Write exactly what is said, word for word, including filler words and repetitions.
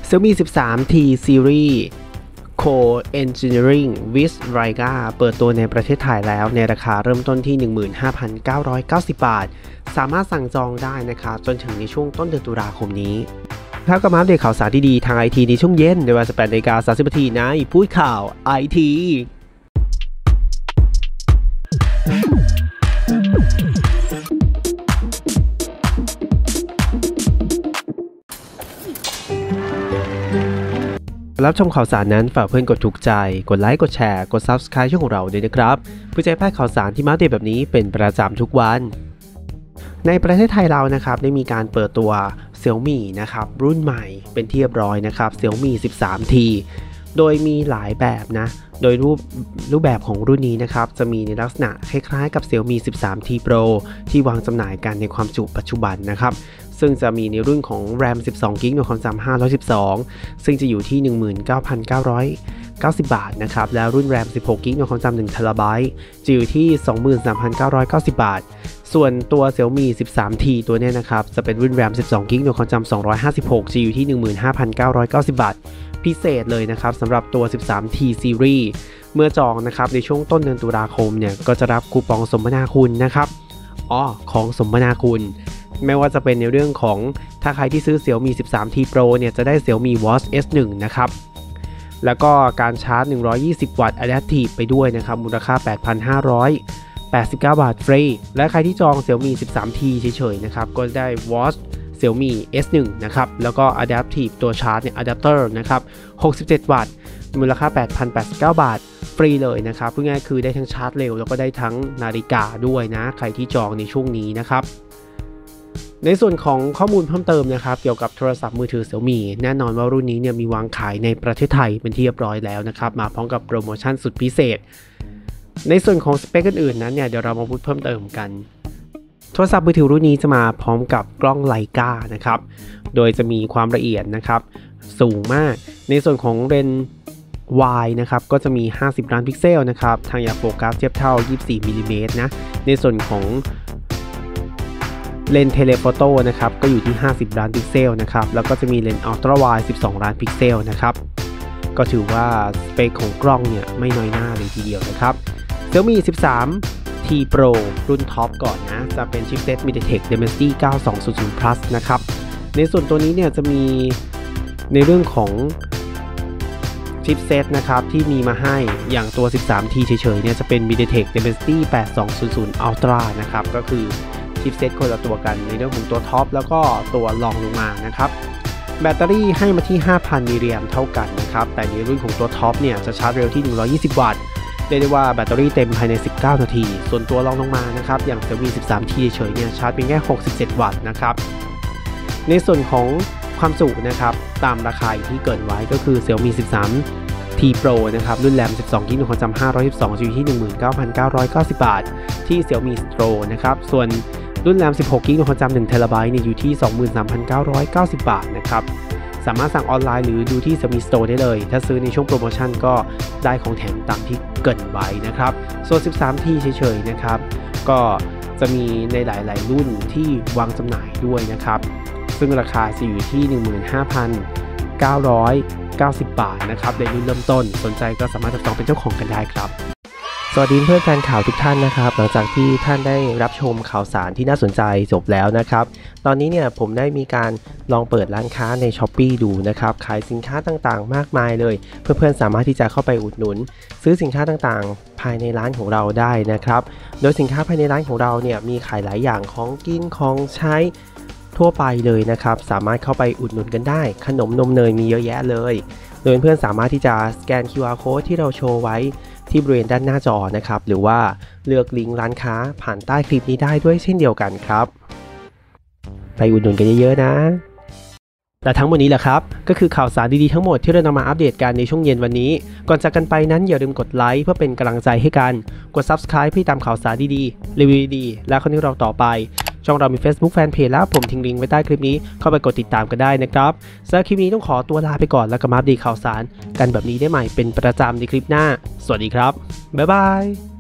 Xiaomi สิบสาม ที Series Co-Engineering with Raiga เปิดตัวในประเทศไทยแล้วในราคาเริ่มต้นที่ หนึ่งหมื่นห้าพันเก้าร้อยเก้าสิบ บาทสามารถสั่งจองได้นะครับจนถึงในช่วงต้นเดือนตุลาคมนี้ครับก็มาอัปเดตข่าวสารดีๆทาง ไอ ที ในช่วงเย็นในเวลา สิบแปดนาฬิกาสามสิบนาทีในพูดข่าว ไอ ที รับชมข่าวสารนั้นฝากเพื่อนกดถูกใจกดไลค์กดแชร์กด ซับสไครบ์ ช่องของเราด้วยนะครับเพื่อจะพลาดข่าวสารที่มาอัปเดตแบบนี้เป็นประจำทุกวันในประเทศไทยเรานะครับได้มีการเปิดตัว Xiaomi นะครับรุ่นใหม่เป็นที่เรียบร้อยนะครับ Xiaomi สิบสาม ที โดยมีหลายแบบนะโดยรูปรูปแบบของรุ่นนี้นะครับจะมีในลักษณะคล้ายๆกับ Xiaomi สิบสาม ที Pro ที่วางจำหน่ายกันในความจุปัจจุบันนะครับซึ่งจะมีในรุ่นของ แรม สิบสองกิกะไบต์ ในความจำห้าร้อยสิบสองซึ่งจะอยู่ที่ หนึ่งหมื่นเก้าพันเก้าร้อยเก้าสิบ บาทนะครับแล้วรุ่น แรม สิบหกกิกะไบต์ ในความจำหนึ่งเทราไบต์จะอยู่ที่ สองหมื่นสามพันเก้าร้อยเก้าสิบ บาทส่วนตัว Xiaomi สิบสาม ที ตัวนี้นะครับจะเป็นรุ่น แรม สิบสองกิกะไบต์ ในความจำสองร้อยห้าสิบหกจะอยู่ที่ หนึ่งหมื่นห้าพันเก้าร้อยเก้าสิบ บาทพิเศษเลยนะครับสำหรับตัว สิบสาม ที Series เมื่อจองนะครับในช่วงต้นเดือนตุลาคมเนี่ยก็จะรับคูปองสมนาคุณนะครับอ๋อของสมนาคุณไม่ว่าจะเป็นในเรื่องของถ้าใครที่ซื้อ Xiaomi สิบสาม ที Pro เนี่ยจะได้ Xiaomi Watch เอส หนึ่ง นะครับแล้วก็การชาร์จหนึ่งร้อยยี่สิบวัตต์ Adaptive ไปด้วยนะครับมูลค่า แปดพันห้าร้อยแปดสิบเก้า บาทฟรีและใครที่จอง Xiaomi สิบสาม ที เฉยๆนะครับก็ได้ Watch Xiaomi เอส หนึ่ง นะครับแล้วก็ Adaptive ตัวชาร์จเนี่ย Adapter นะครับหกสิบเจ็ดวัตต์มูลค่า แปดพันแปดสิบเก้า บาทฟรีเลยนะครับพูดง่ายคือได้ทั้งชาร์จเร็วแล้วก็ได้ทั้งนาฬิกาด้วยนะใครที่จองในช่วงนี้นะครับในส่วนของข้อมูลเพิ่มเติมนะครับเกี่ยวกับโทรศัพท์มือถือ Xiaomi แน่นอนว่ารุ่นนี้เนี่ยมีวางขายในประเทศไทยเป็นที่เรียบร้อยแล้วนะครับมาพร้อมกับโปรโมชั่นสุดพิเศษในส่วนของสเปคอื่นๆนั้นเนี่ยเดี๋ยวเรามาพูดเพิ่มเติมกันโทรศัพท์มือถือรุ่นนี้จะมาพร้อมกับกล้องไลกานะครับโดยจะมีความละเอียดนะครับสูงมากในส่วนของเลนส์ Y นะครับก็จะมีห้าสิบล้านพิกเซลนะครับทางอยากโฟกัสเทียบเท่ายี่สิบสี่มิลลิเมตรนะในส่วนของเลนส์เทเลโฟโต้นะครับก็อยู่ที่ห้าสิบล้านพิกเซลนะครับแล้วก็จะมีเลนส์อัลตร้าไวด์สิบสองล้านพิกเซลนะครับก็ถือว่าสเปคของกล้องเนี่ยไม่น้อยหน้าเลยทีเดียวนะครับ Xiaomi สิบสาม ที Pro รุ่นท็อปก่อนนะจะเป็นชิปเซ็ต MediaTek Dimensity เก้าสองศูนย์ศูนย์ Plus นะครับในส่วนตัวนี้เนี่ยจะมีในเรื่องของชิปเซ็ตนะครับที่มีมาให้อย่างตัว สิบสาม ที เฉยๆเนี่ยจะเป็น MediaTek Dimensity แปดสองศูนย์ศูนย์ Ultra นะครับก็คือชิปเซ็ตคนละตัวกันในเรื่องของตัวท็อปแล้วก็ตัวรองลงมานะครับแบตเตอรี่ให้มาที่ ห้าพัน มิลลิแอมป์เท่ากันนะครับแต่ในรุ่นของตัวท็อปเนี่ยจะชาร์จเร็วที่หนึ่งร้อยยี่สิบวัตต์เรียกได้ว่าแบตเตอรี่เต็มภายในสิบเก้านาทีส่วนตัวรองลงมานะครับอย่าง Xiaomi สิบสาม ที เฉยๆเนี่ยชาร์จเพียงแค่หกสิบเจ็ดวัตต์นะครับในส่วนของความจุนะครับตามราคาที่เกิดไว้ก็คือ Xiaomi สิบสาม ที Pro นะครับรุ่นแรม สิบสองกิกะไบต์ ในความจำห้าร้อยสิบสองอยู่ที่ หนึ่งหมื่นเก้าพันเก้าร้อยเก้าสิบ บาทที่ Xiaomi Pro นะครับส่วนรุ่นแรม สิบหกกิกะไบต์ ในความจำหนึ่งเทราไบต์เนี่ยอยู่ที่ สองหมื่นสามพันเก้าร้อยเก้าสิบ บาทนะครับสามารถสั่งออนไลน์หรือดูที่ Xiaomi Store ได้เลยถ้าซื้อในช่วงโปรโมชั่นก็ได้ของแถมตามที่เกริ่นไว้นะครับส่วน สิบสาม ที เฉยๆนะครับก็จะมีในหลายๆรุ่นที่วางจำหน่ายด้วยนะครับซึ่งราคาจะอยู่ที่ หนึ่งหมื่นห้าพันเก้าร้อยเก้าสิบ บาทนะครับในรุ่นเริ่มต้นสนใจก็สามารถจับจองเป็นเจ้าของกันได้ครับสวัสดีเพื่อนแฟนข่าวทุกท่านนะครับหลังจากที่ท่านได้รับชมข่าวสารที่น่าสนใจจบแล้วนะครับตอนนี้เนี่ยผมได้มีการลองเปิดร้านค้าใน Shopee ดูนะครับขายสินค้าต่างๆมากมายเลยเพื่อนๆสามารถที่จะเข้าไปอุดหนุนซื้อสินค้าต่างๆภายในร้านของเราได้นะครับโดยสินค้าภายในร้านของเราเนี่ยมีขายหลายอย่างของกินของใช้ทั่วไปเลยนะครับสามารถเข้าไปอุดหนุนกันได้ขนมนมเนยมีเยอะแยะเลยโดยเพื่อนสามารถที่จะสแกน คิว อาร์ Code ที่เราโชว์ไว้ที่บริเวณด้านหน้าจอนะครับหรือว่าเลือกลิงก์ร้านค้าผ่านใต้คลิปนี้ได้ด้วยเช่นเดียวกันครับไปอุดหนุนกันเยอะๆนะและทั้งหมดนี้แหละครับก็คือข่าวสารดีๆทั้งหมดที่เรานำมาอัปเดตกันในช่วงเย็นวันนี้ก่อนจากกันไปนั้นอย่าลืมกดไลค์เพื่อเป็นกำลังใจให้กันกด ซับสไครบ์ เพื่อตามข่าวสารดีๆรีวิวดีๆและคอนเทนต์เราต่อไปช่องเรามี Facebook Fanpage แล้วผมทิ้งลิงก์ไว้ใต้คลิปนี้เข้าไปกดติดตามกันได้นะครับสำหรับคลิปนี้ต้องขอตัวลาไปก่อนแล้วก็มาอัปเดตข่าวสารกันแบบนี้ได้ใหม่เป็นประจำในคลิปหน้าสวัสดีครับบ๊ายบาย